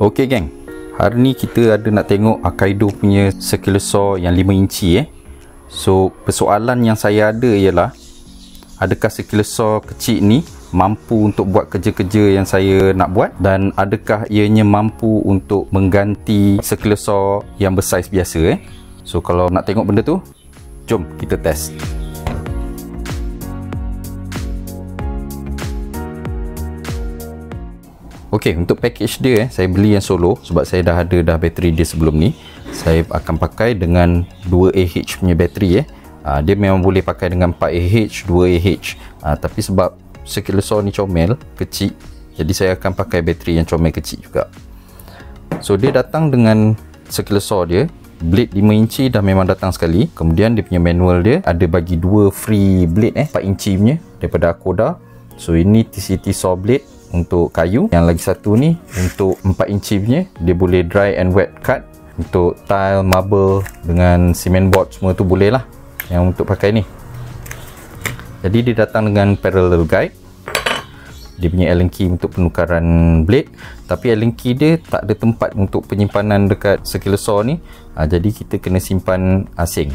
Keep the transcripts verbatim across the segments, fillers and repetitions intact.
Okey geng, hari ni kita ada nak tengok Akaido punya circular saw yang lima inci eh. So persoalan yang saya ada ialah, adakah circular saw kecil ni mampu untuk buat kerja-kerja yang saya nak buat, dan adakah ianya mampu untuk mengganti circular saw yang bersaiz biasa eh. So kalau nak tengok benda tu, jom kita test. Okey, untuk package dia eh, saya beli yang solo sebab saya dah ada dah bateri dia sebelum ni. Saya akan pakai dengan dua A H punya bateri eh. Aa, dia memang boleh pakai dengan empat A H, dua A H. Aa, tapi sebab circular saw ni comel, kecil, jadi saya akan pakai bateri yang comel kecil juga. So dia datang dengan circular saw dia, blade lima inci dah memang datang sekali. Kemudian dia punya manual dia ada bagi dua free blade eh, empat inci punya daripada Akoda. So ini T C T saw blade untuk kayu, yang lagi satu ni untuk empat inci punya, dia boleh dry and wet cut. Untuk tile, marble dengan cement board semua tu boleh lah yang untuk pakai ni. Jadi dia datang dengan parallel guide, dia punya Allen key untuk penukaran blade, tapi Allen key dia tak ada tempat untuk penyimpanan dekat circular saw ni. ha, jadi kita kena simpan asing.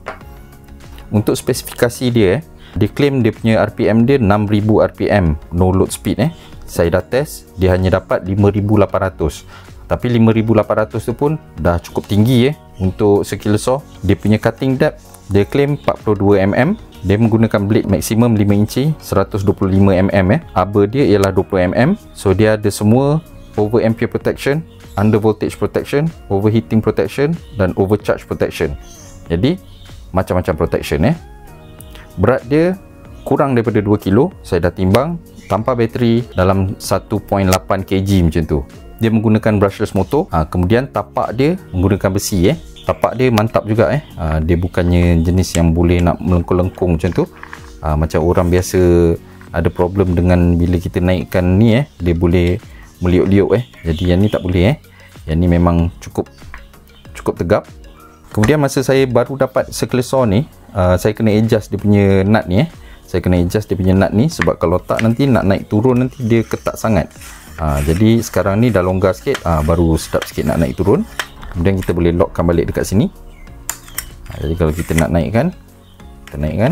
Untuk spesifikasi dia eh, dia claim dia punya R P M dia enam ribu R P M, no load speed eh. Saya dah test, dia hanya dapat lima ribu lapan ratus. Tapi lima ribu lapan ratus tu pun dah cukup tinggi eh untuk circular saw. Dia punya cutting depth, dia claim empat puluh dua milimeter. Dia menggunakan blade maksimum lima inci, seratus dua puluh lima milimeter eh. Arbor dia ialah dua puluh milimeter. So dia ada semua over ampere protection, under voltage protection, overheating protection dan overcharge protection. Jadi macam-macam protection eh. Berat dia kurang daripada dua kilo. Saya dah timbang tanpa bateri dalam satu koma lapan kilogram macam tu. Dia menggunakan brushless motor. ha, Kemudian tapak dia menggunakan besi eh. Tapak dia mantap juga eh. ha, Dia bukannya jenis yang boleh nak melengkung-lengkung macam tu. ha, Macam orang biasa ada problem dengan bila kita naikkan ni eh, dia boleh meliuk-liuk eh. Jadi yang ni tak boleh eh. Yang ni memang cukup cukup tegap. Kemudian masa saya baru dapat circular saw ni, uh, saya kena adjust dia punya nut ni eh. Saya kena adjust dia punya nut ni, sebab kalau tak nanti nak naik turun nanti dia ketat sangat. ha, Jadi sekarang ni dah longgar sikit, ha, baru sedap sikit nak naik turun. Kemudian kita boleh lockkan balik dekat sini. ha, Jadi kalau kita nak naikkan, kita naikkan,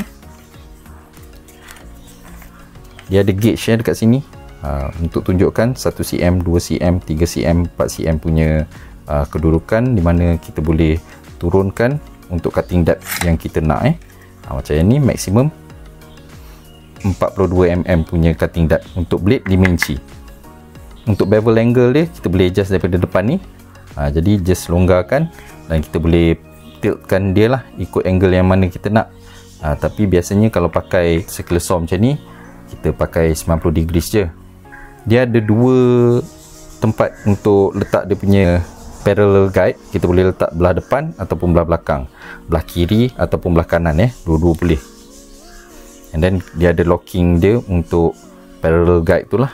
dia ada gauge ya dekat sini, ha, untuk tunjukkan satu sentimeter, dua sentimeter, tiga sentimeter, empat sentimeter punya uh, kedudukan, di mana kita boleh turunkan untuk cutting depth yang kita nak eh. ha, Macam yang ni maksimum empat puluh dua milimeter punya cutting depth untuk blade lima inci. Untuk bevel angle dia kita boleh adjust daripada depan ni. ha, Jadi just longgarkan dan kita boleh tiltkan dia lah ikut angle yang mana kita nak. ha, Tapi biasanya kalau pakai circular saw macam ni, kita pakai sembilan puluh degrees je. Dia ada dua tempat untuk letak dia punya parallel guide. Kita boleh letak belah depan ataupun belah belakang, belah kiri ataupun belah kanan eh, dua-dua boleh. And then dia ada locking dia untuk parallel guide tu lah.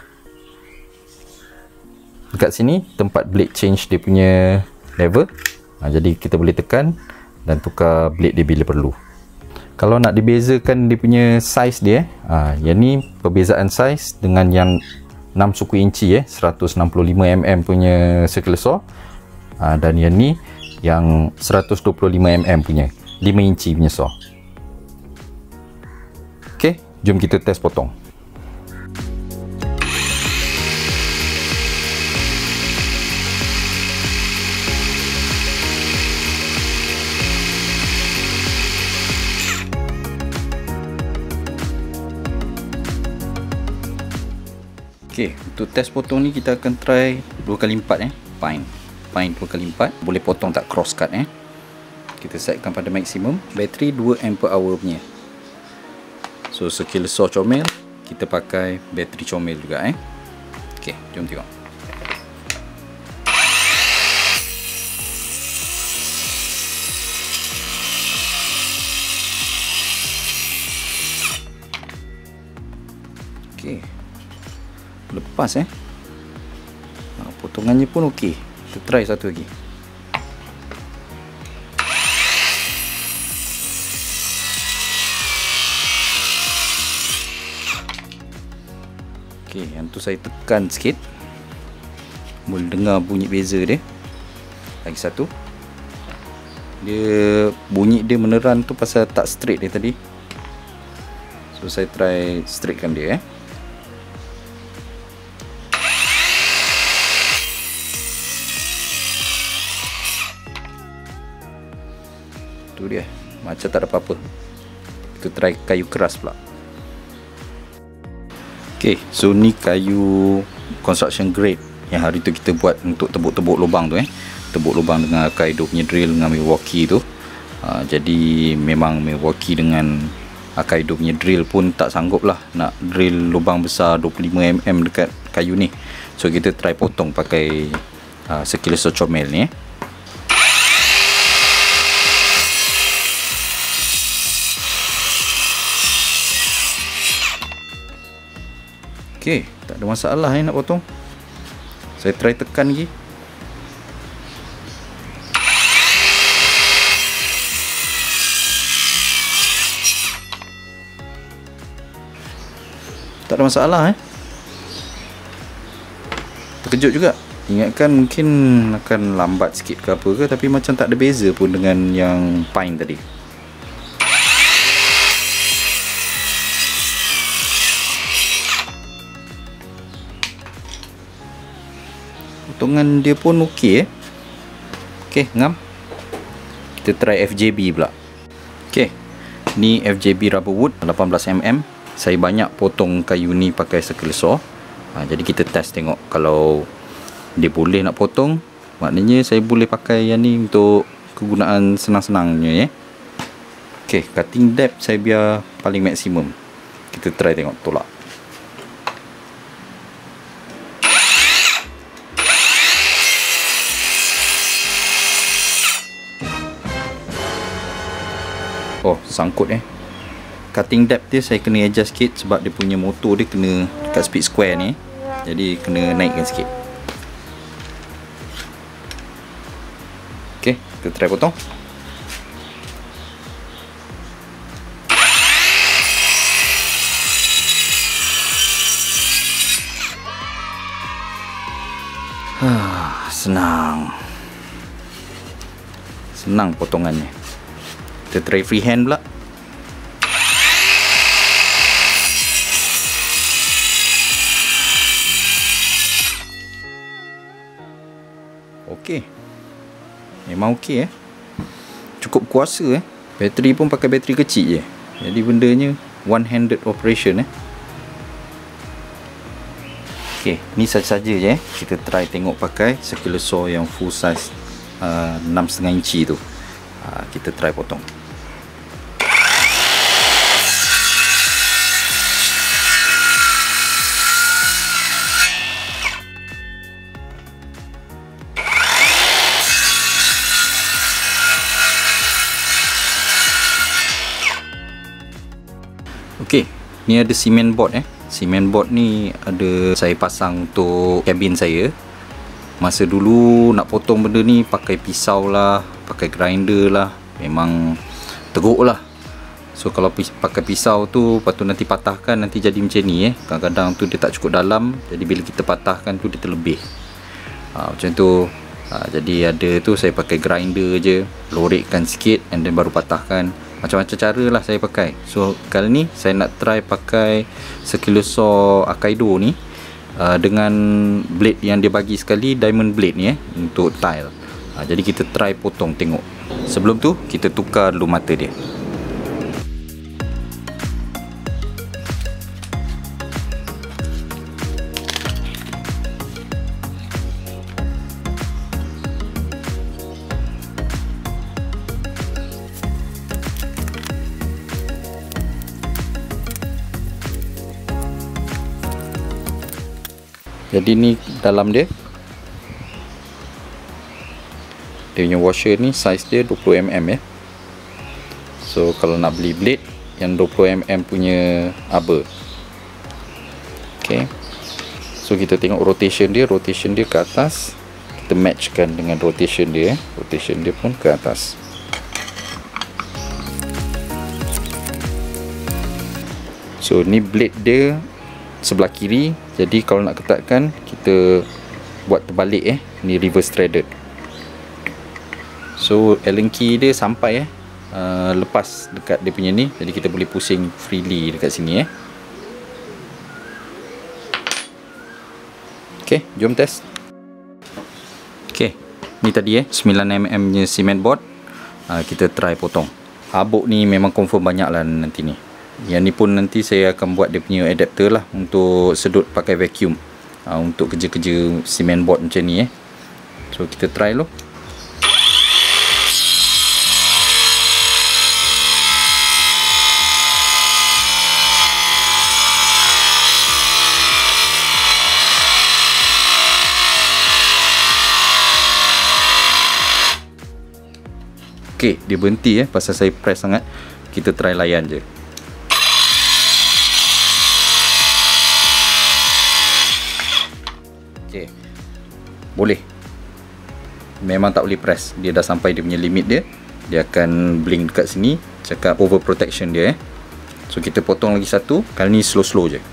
Dekat sini tempat blade change dia punya level. ha, Jadi kita boleh tekan dan tukar blade dia bila perlu. Kalau nak dibezakan dia punya size dia, ha, yang ni perbezaan size dengan yang enam suku inci eh, seratus enam puluh lima milimeter punya circular saw. ha, Dan yang ni yang seratus dua puluh lima milimeter punya lima inci punya saw. Ok, jom kita test potong. Ok, untuk test potong ni kita akan try dua kali empat eh, pine. Pine dua kali empat, boleh potong tak cross cut eh. Kita setkan pada maksimum, bateri dua ampere per hour punya. So circular saw comel, kita pakai bateri comel juga eh. Ok, jom tengok. Ok, lepas eh. ha, Potongannya pun ok. Kita try satu lagi. Ok, yang tu saya tekan sikit. boleh dengar bunyi beza dia. Lagi satu, dia bunyi dia meneran tu pasal tak straight dia tadi. So saya try straightkan dia eh. Tu dia, macam tak ada apa-apa. Kita try kayu keras pula. Ok, so ni kayu construction grade yang hari tu kita buat untuk tebuk-tebuk lubang tu eh. Tebuk lubang dengan Akaido punya drill dengan Milwaukee tu. uh, Jadi memang Milwaukee dengan Akaido punya drill pun tak sanggup lah nak drill lubang besar dua puluh lima milimeter dekat kayu ni. So kita try potong pakai uh, sekilo comel ni eh. Ok, tak ada masalah eh nak potong. Saya try tekan lagi. Tak ada masalah eh. Terkejut juga. Ingatkan mungkin akan lambat sikit ke apa ke, tapi macam tak ada beza pun dengan yang pine tadi. Potongan dia pun okey eh. Okey, ngam. Kita try F J B pula. Okey. Ni F J B rubber wood lapan belas milimeter. Saya banyak potong kayu ni pakai circle saw. Ha, jadi kita test tengok kalau dia boleh nak potong. Maknanya saya boleh pakai yang ni untuk kegunaan senang-senangnya eh. Okey, cutting depth saya biar paling maksimum. Kita try tengok tolak. Oh, sangkut eh. Cutting depth dia saya kena adjust sikit sebab dia punya motor dia kena dekat speed square ni. Jadi kena naikkan sikit. Ok, kita try potong. Ah, senang. Senang potongannya. Kita try freehand pula. Okey. Memang okey eh. Cukup kuasa eh. Bateri pun pakai bateri kecil je. Jadi bendanya one handed operation eh. Okey, ni saja-saja je eh. Kita try tengok pakai circular saw yang full size uh, enam koma lima inci tu. Uh, kita try potong. Okey, ni ada cement board eh. Cement board ni ada saya pasang untuk kabin saya. Masa dulu nak potong benda ni pakai pisau lah, pakai grinder lah, memang teruk lah. So kalau pakai pisau tu, lepas tu nanti patahkan, nanti jadi macam ni eh. Kadang-kadang tu dia tak cukup dalam, jadi bila kita patahkan tu dia terlebih. ha, Macam tu. ha, Jadi ada tu saya pakai grinder je, lorekkan sikit and then baru patahkan. Macam-macam cara lah saya pakai. So kali ni saya nak try pakai circular saw Akaido ni uh, dengan blade yang dia bagi sekali, diamond blade ni eh, untuk tile. uh, Jadi kita try potong tengok. Sebelum tu kita tukar dulu mata dia. Jadi ni dalam dia, dia punya washer ni size dia dua puluh milimeter ya. So kalau nak beli blade yang dua puluh milimeter punya arbor. Okay, so kita tengok rotation dia. Rotation dia ke atas, kita matchkan dengan rotation dia. Rotation dia pun ke atas. So ni blade dia sebelah kiri. Jadi kalau nak ketatkan, kita buat terbalik eh. Ni reverse threaded. So Allen key dia sampai eh uh, lepas dekat dia punya ni. Jadi kita boleh pusing freely dekat sini eh. Okay, jom test. Okay, ni tadi eh sembilan milimeter nya cement board. uh, Kita try potong. Habuk ni memang confirm banyak lah nanti ni. Yang ni pun nanti saya akan buat dia punya adapter lah untuk sedut pakai vacuum uh, untuk kerja-kerja cement board macam ni eh. So kita try dulu. Okay, dia berhenti eh pasal saya press sangat. Kita try layan je. Okay, boleh. Memang tak boleh press. Dia dah sampai dia punya limit dia. Dia akan blink dekat sini, cakap overprotection dia eh. So kita potong lagi satu. Kali ni slow-slow je.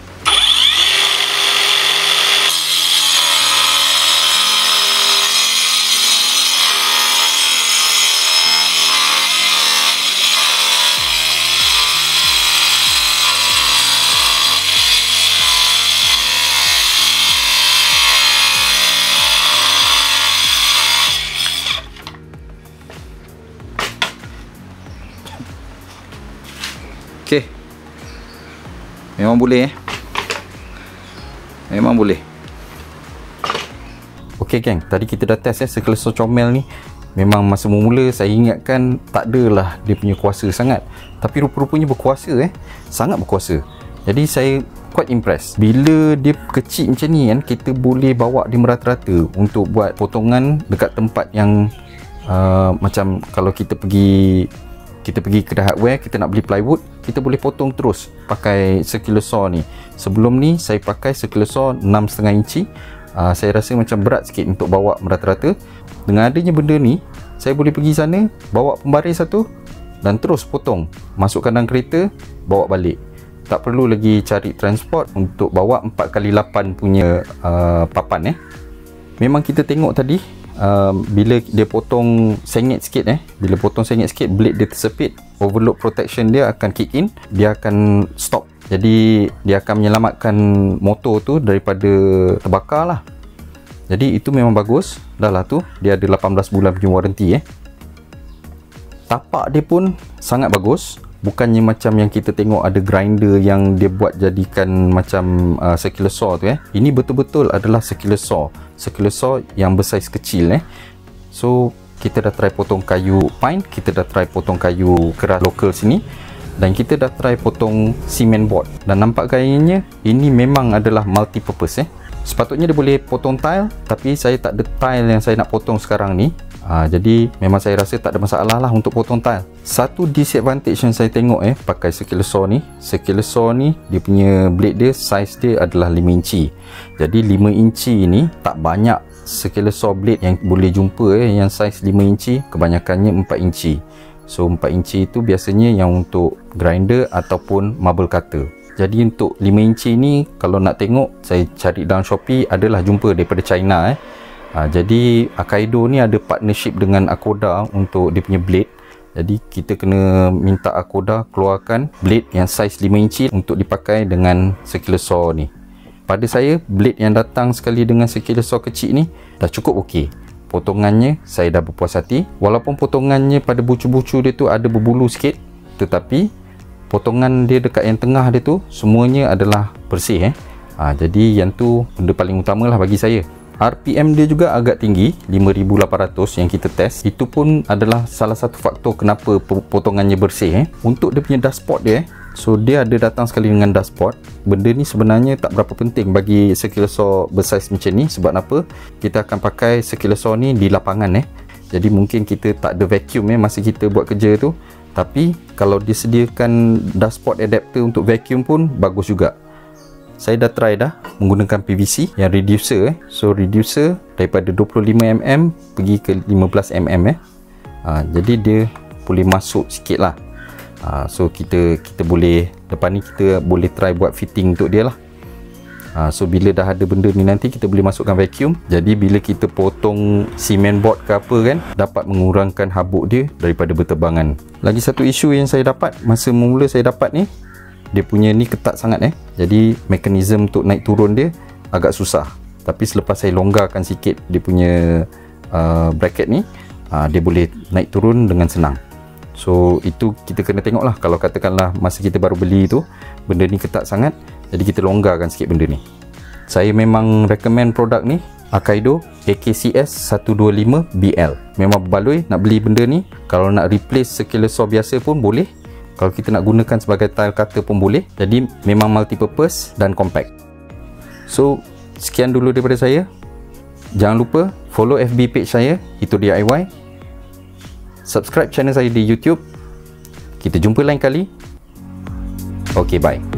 Okay, memang boleh eh. Memang boleh. Okay geng, tadi kita dah test eh Circular Saw comel ni. Memang masa mula saya ingatkan tak adalah dia punya kuasa sangat, tapi rupa-rupanya berkuasa eh. Sangat berkuasa. Jadi saya quite impressed. Bila dia kecil macam ni kan, kita boleh bawa dia merata-rata untuk buat potongan dekat tempat yang uh, macam kalau kita pergi kita pergi kedai hardware, kita nak beli plywood, kita boleh potong terus pakai Circular Saw ni. Sebelum ni saya pakai Circular Saw enam koma lima inci. uh, Saya rasa macam berat sikit untuk bawa merata-rata. Dengan adanya benda ni, saya boleh pergi sana, bawa pembaris satu dan terus potong, masukkan dalam kereta, bawa balik. Tak perlu lagi cari transport untuk bawa empat kali lapan punya uh, papan eh. Memang kita tengok tadi, uh, bila dia potong sengit sikit eh, bila potong sengit sikit, blade dia tersepit, overload protection dia akan kick in, dia akan stop. Jadi dia akan menyelamatkan motor tu daripada terbakar lah. Jadi itu memang bagus. Dah lah tu, dia ada lapan belas bulan punya warranty eh. Tapak dia pun sangat bagus. Bukannya macam yang kita tengok ada grinder yang dia buat jadikan macam uh, Circular Saw tu eh. Ini betul-betul adalah Circular Saw. Circular Saw yang bersaiz kecil eh. So kita dah try potong kayu pine, kita dah try potong kayu keras lokal sini, dan kita dah try potong cement board. Dan nampak gayanya ini memang adalah multi purpose eh. Sepatutnya dia boleh potong tile, tapi saya tak ada tile yang saya nak potong sekarang ni. Ha, jadi memang saya rasa tak ada masalah lah untuk potong tile. Satu disadvantage yang saya tengok eh pakai Circular Saw ni, Circular Saw ni dia punya blade dia, size dia adalah lima inci. Jadi lima inci ni tak banyak Circular Saw blade yang boleh jumpa eh yang size lima inci, kebanyakannya empat inci. So empat inci itu biasanya yang untuk grinder ataupun marble cutter. Jadi untuk lima inci ni kalau nak tengok, saya cari dalam Shopee, adalah jumpa daripada China eh. Ha, jadi Akaido ni ada partnership dengan Akoda untuk dia punya blade. Jadi kita kena minta Akoda keluarkan blade yang saiz lima inci untuk dipakai dengan Circular Saw ni. Pada saya, blade yang datang sekali dengan Circular Saw kecil ni dah cukup okey. Potongannya saya dah berpuas hati. Walaupun potongannya pada bucu-bucu dia tu ada berbulu sikit, tetapi potongan dia dekat yang tengah dia tu semuanya adalah bersih eh. Ha, jadi yang tu benda paling utama lah bagi saya. R P M dia juga agak tinggi, lima ribu lapan ratus yang kita test. Itu pun adalah salah satu faktor kenapa potongannya bersih eh. Untuk dia punya dashboard dia eh, so dia ada datang sekali dengan dashboard. Benda ni sebenarnya tak berapa penting bagi Circular Saw bersaiz macam ni. Sebab apa? Kita akan pakai Circular Saw ni di lapangan eh. Jadi mungkin kita tak ada vacuum eh masa kita buat kerja tu. Tapi kalau disediakan dashboard adapter untuk vacuum pun bagus juga. Saya dah try dah menggunakan P V C yang reducer eh. So reducer daripada dua puluh lima milimeter pergi ke lima belas milimeter eh. Ha, jadi dia boleh masuk sikit lah. Ha, so kita kita boleh, lepas ni kita boleh try buat fitting untuk dia lah. Ha, so bila dah ada benda ni nanti kita boleh masukkan vacuum. Jadi bila kita potong cement board ke apa kan, dapat mengurangkan habuk dia daripada berterbangan. Lagi satu isu yang saya dapat masa mula saya dapat ni, dia punya ni ketat sangat eh. Jadi mekanisme untuk naik turun dia agak susah. Tapi selepas saya longgarkan sikit dia punya uh, bracket ni, uh, dia boleh naik turun dengan senang. So itu kita kena tengok lah. Kalau katakanlah masa kita baru beli tu benda ni ketat sangat, jadi kita longgarkan sikit benda ni. Saya memang recommend produk ni, Akaido A K C S seratus dua puluh lima B L. Memang berbaloi nak beli benda ni. Kalau nak replace circular saw biasa pun boleh. Kalau kita nak gunakan sebagai tile cutter pun boleh. Jadi memang multi purpose dan compact. So sekian dulu daripada saya. Jangan lupa follow F B page saya, Itu D I Y. Subscribe channel saya di YouTube. Kita jumpa lain kali. Okay, bye.